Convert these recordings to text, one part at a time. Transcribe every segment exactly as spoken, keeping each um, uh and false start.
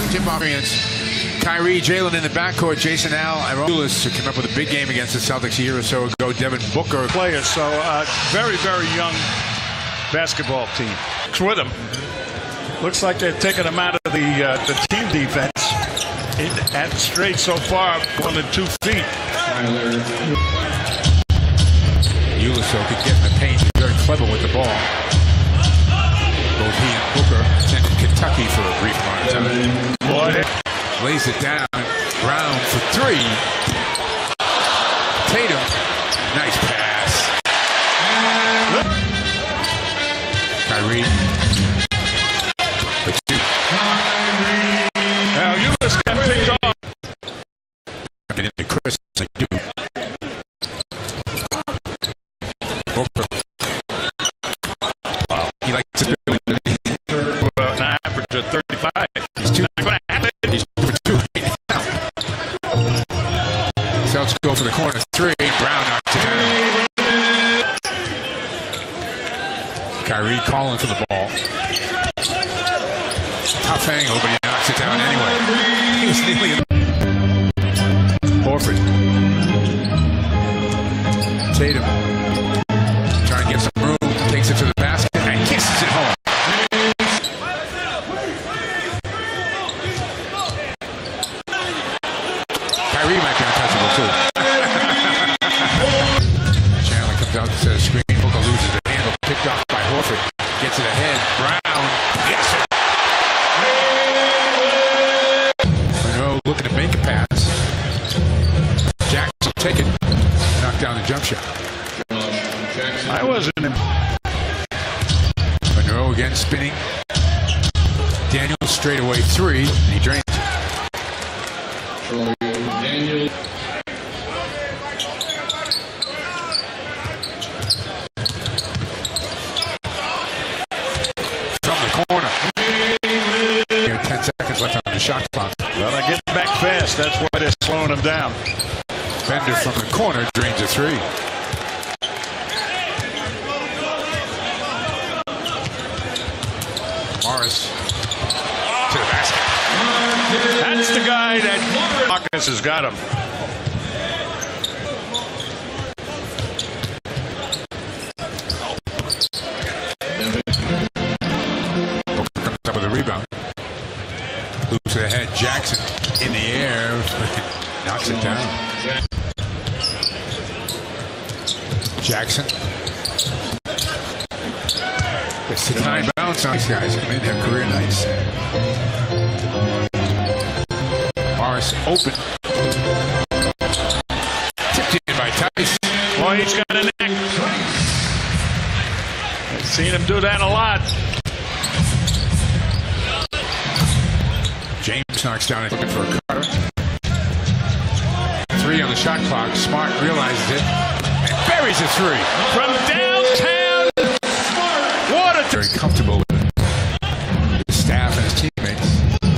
tip off against Kyrie, Jalen in the backcourt, Jason Al, Arolis, who came up with a big game against the Celtics a year or so ago, Devin Booker. Players, so uh, very, very young basketball team. It's with them. Looks like they're taking them out of the uh, the team defense. It, at straight so far, one to two feet. Uliso could get in the paint. He's very clever with the ball. Both he and Booker attended Kentucky for a brief amount of time. Boy. Lays it down. Brown for three. Tatum. Nice pass. Kyrie. For two. Now Uliso got picked off. Get into Chris. Like, dude. Booker. Wow. He likes to do it. Well, an average of thirty-five. He's two. He's two for two right now. Celtics go for the corner three. Brown knocks it down. Kyrie calling for the ball. Tough angle, but he knocks it down anyway. He was nearly in. Horford. Tatum. Trying to get some room. Takes it to the basket and kisses it home. Kyrie might be untouchable too. Chandler comes out to set a screen. Booker loses the handle. Picked off by Horford. Gets it ahead. Brown. Yes, sir. Monroe looking to make a pass. Jackson will take it. Knock down the jump shot. I wasn't in. Monroe again spinning. Daniels straight away three. And he drains it. Daniel. From the corner. ten seconds left on the shot clock. Well, they're getting back fast. That's why they're slowing them down. Bender from the corner drains a three. Morris to the basket. That's the guy that Marcus has got him. Comes up with a rebound. Loops it ahead. Jackson in the air. Knocks it down. Jackson. It's the nine bounce on these guys. Come in, have career nights. Morris open. Tipped in by Tice. Boy, he's got a neck. I've seen him do that a lot. James knocks down it, looking for a cutter. Three on the shot clock. Smart realizes it and buries a three. From downtown. Water. Very comfortable with it. His staff and his teammates.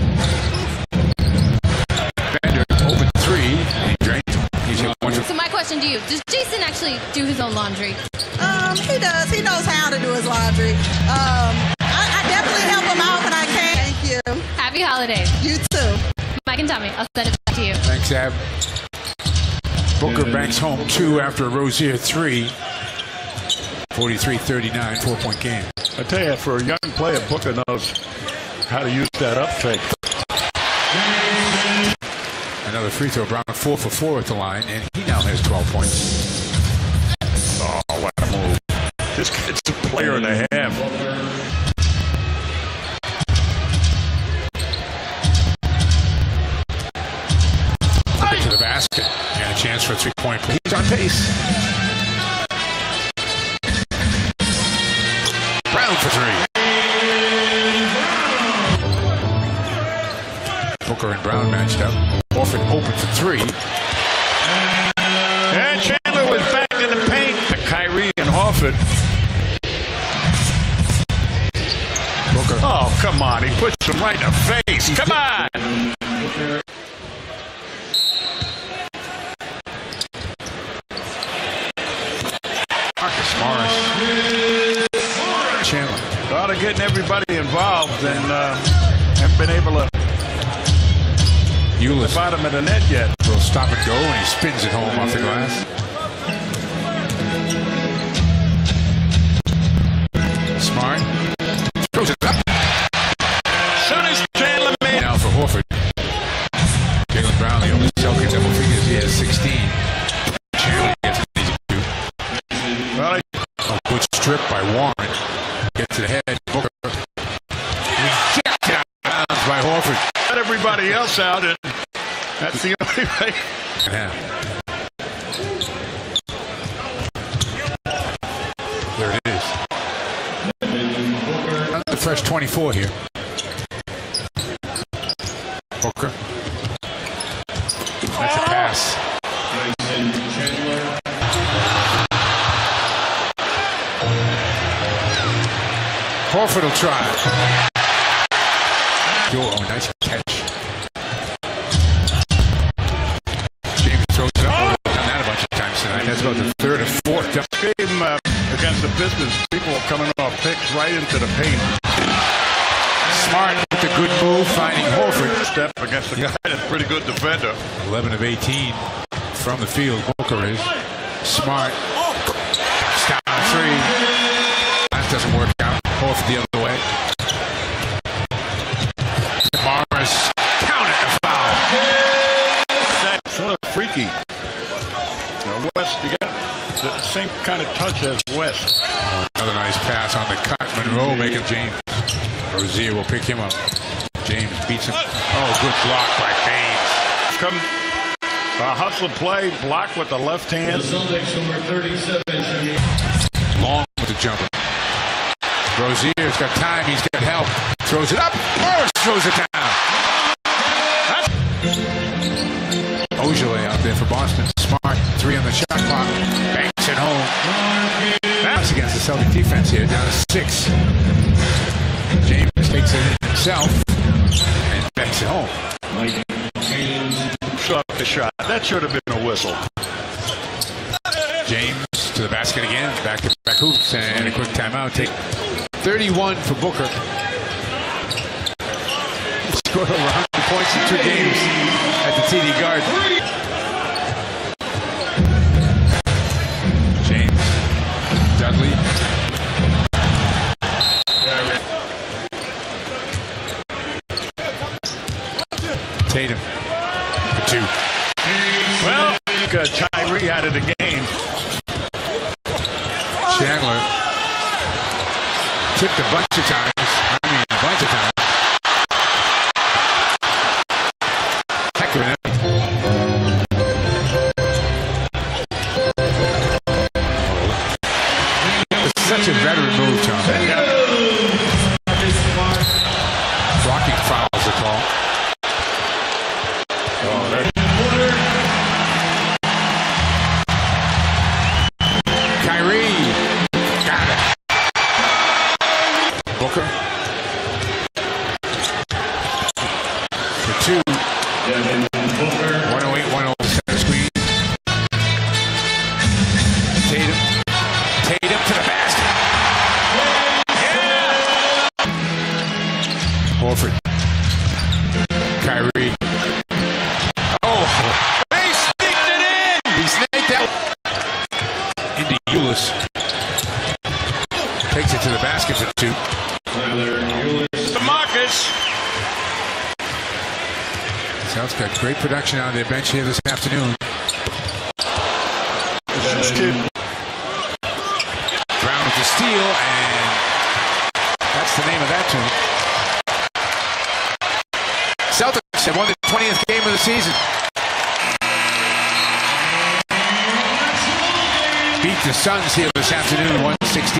Bender open three. And he drains it. He's hit one. So my question to you, does Jason actually do his own laundry? Um, he does. He knows how to do his laundry. Um, I, I definitely help him out when I can. Thank you. Happy holidays. You too. Mike and Tommy, I'll send it back to you. Thanks, Ab. Booker banks home two after a Rozier three. forty-three thirty-nine, four-point game. I tell you, for a young player, Booker knows how to use that up fake. Another free throw. Brown four for four at the line, and he now has twelve points. Oh, what a move. This kid's a player and a half. To the basket. And a chance for a three-point play. He's on pace. Brown for three. Booker and Brown matched up. Horford open for three. And Chandler was back in the paint. Kyrie and Horford. Booker. Oh, come on. He puts him right in the face. Come on. Marcus Morris. Chandler. Thought of getting everybody involved and uh, haven't been able to Ulis. Bottom of the net yet. Will stop and go, and he spins it home off the glass. Smart. Throws it up. Sonny's Chandler made. Now for Horford. Jalen Brownlee over Selke double figures. He has sixteen. Chandler gets an easy two. Well, he A good strip by Warren. Gets to the head. Booker. Rejected out of bounds by Horford. let everybody else out, and that's the only way. Yeah. There it is. The fresh twenty-four here. Booker. That's a pass. Horford will try. Oh, nice catch. James throws it up. We've done that a bunch of times tonight. That's about the third or fourth. Game uh, against the Pistons, people are coming off picks right into the paint. Smart with a good move, finding Horford. Step against the guy that's a pretty good defender. eleven of eighteen from the field. Booker is smart. Stop on three. That doesn't work out. Horford the other way. Morris counted the foul. That's sort of freaky. Now, West, you got the same kind of touch as West. Another nice pass on the cut. Monroe making James. Rozier will pick him up. James beats him. Oh, good block by Baines. Come, a hustle play, block with the left hand. Long with the jumper. Rozier's got time. He's got help. Throws it up. Morris throws it down. Ogilvy out there for Boston. Smart. Three on the shot clock. Banks it home. That's against the Celtic defense here. Down to six. James takes it in himself and banks it home. Shot the shot. That should have been a whistle. James to the basket again. Back to back hoops and a quick timeout. Take thirty-one for Booker. He scored over one hundred points in two games at the T D Garden. James, Dudley. Tatum for two. Well, I think uh, Tyree had it again. Chandler tipped a bunch of times. I mean, a bunch of times. Heck of an effort. It's such a veteran move, Tom. Blocking fouls a call. Oh, that, Kyrie. Got it. Booker. For two. one oh eight, one oh center screen. Tatum. Tatum to the basket. Yeah! Horford. Kyrie. Oh, he sneaked it in. He snaked out. Into Ulis. Takes it to the basket for two. DeMarcus. South's got great production on their bench here this afternoon. This kid. Brown with the steal, and that's the name of that tune. Celtics have won the twentieth game of the season. Beat the Suns here this afternoon, one